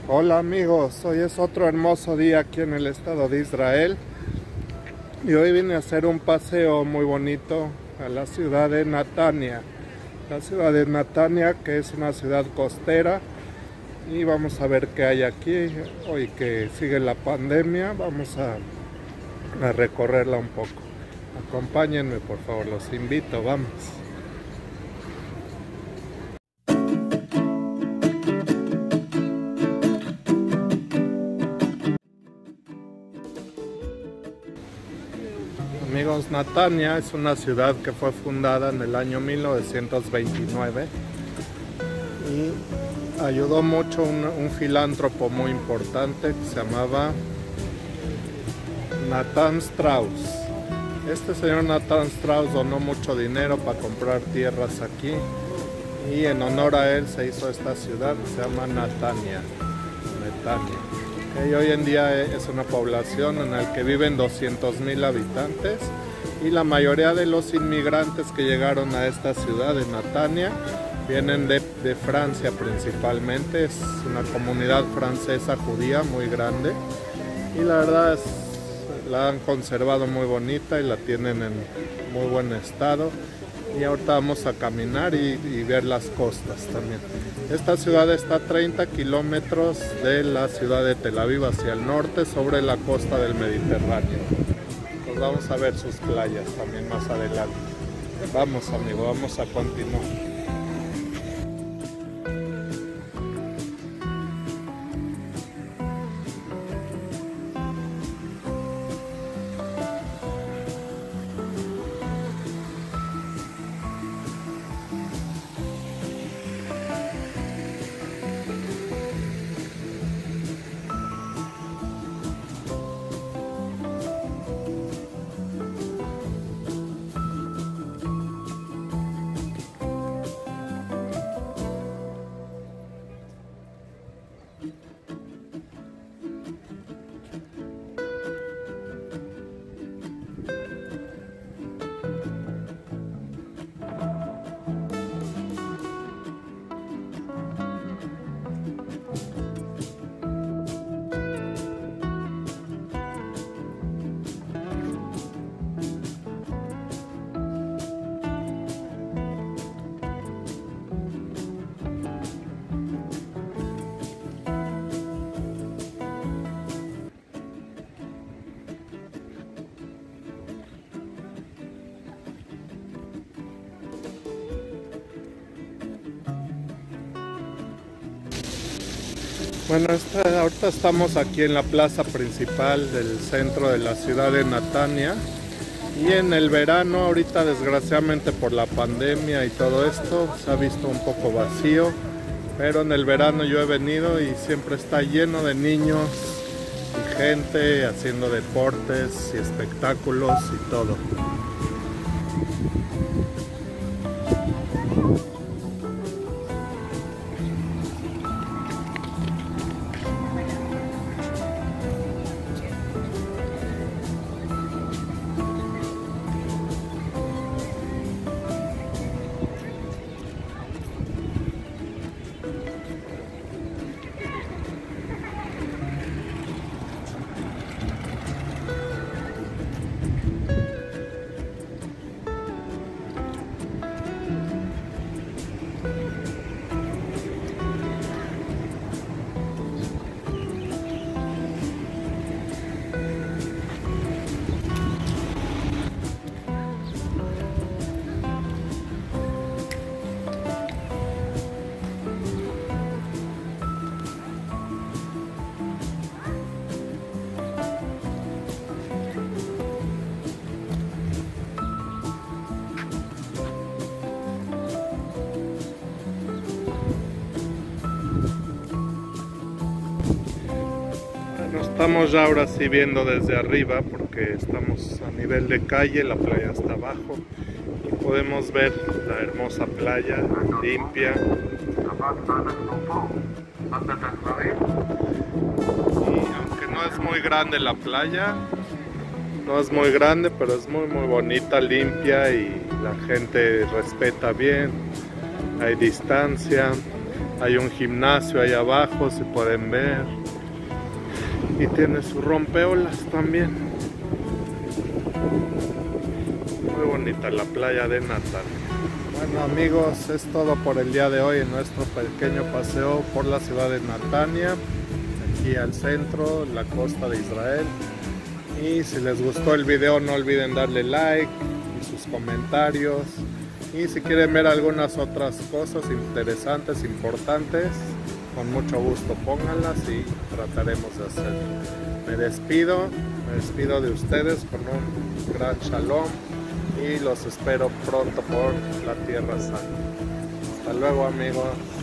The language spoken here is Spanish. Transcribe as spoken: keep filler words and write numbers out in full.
Hola amigos, hoy es otro hermoso día aquí en el estado de Israel y hoy vine a hacer un paseo muy bonito a la ciudad de Netanya. La ciudad de Netanya, que es una ciudad costera, y vamos a ver qué hay aquí. Hoy que sigue la pandemia, vamos a, a recorrerla un poco. Acompáñenme por favor, los invito, vamos. Amigos, Netanya es una ciudad que fue fundada en el año mil novecientos veintinueve y ayudó mucho un, un filántropo muy importante que se llamaba Nathan Strauss. Este señor Nathan Strauss donó mucho dinero para comprar tierras aquí y en honor a él se hizo esta ciudad que se llama Netanya. Netanya. Y hoy en día es una población en la que viven doscientos mil habitantes y la mayoría de los inmigrantes que llegaron a esta ciudad de Netanya vienen de, de Francia principalmente. Es una comunidad francesa judía muy grande y la verdad es, la han conservado muy bonita y la tienen en muy buen estado. Y ahorita vamos a caminar y, y ver las costas también. Esta ciudad está a treinta kilómetros de la ciudad de Tel Aviv hacia el norte, sobre la costa del Mediterráneo. Pues vamos a ver sus playas también más adelante. Vamos amigo, vamos a continuar. Bueno, esta, ahorita estamos aquí en la plaza principal del centro de la ciudad de Netanya y en el verano, ahorita desgraciadamente por la pandemia y todo esto, se ha visto un poco vacío, pero en el verano yo he venido y siempre está lleno de niños y gente haciendo deportes y espectáculos y todo. Estamos ya ahora sí viendo desde arriba porque estamos a nivel de calle, la playa está abajo y podemos ver la hermosa playa limpia. Y aunque no es muy grande la playa, no es muy grande, pero es muy muy bonita, limpia y la gente respeta bien, hay distancia. Hay un gimnasio ahí abajo, si pueden ver. Y tiene sus rompeolas también. Muy bonita la playa de Natania. Bueno amigos, es todo por el día de hoy en nuestro pequeño paseo por la ciudad de Natania, aquí al centro, la costa de Israel. Y si les gustó el video no olviden darle like y sus comentarios. Y si quieren ver algunas otras cosas interesantes, importantes, con mucho gusto pónganlas y trataremos de hacerlo. Me despido, me despido de ustedes con un gran shalom y los espero pronto por la Tierra Santa. Hasta luego amigos.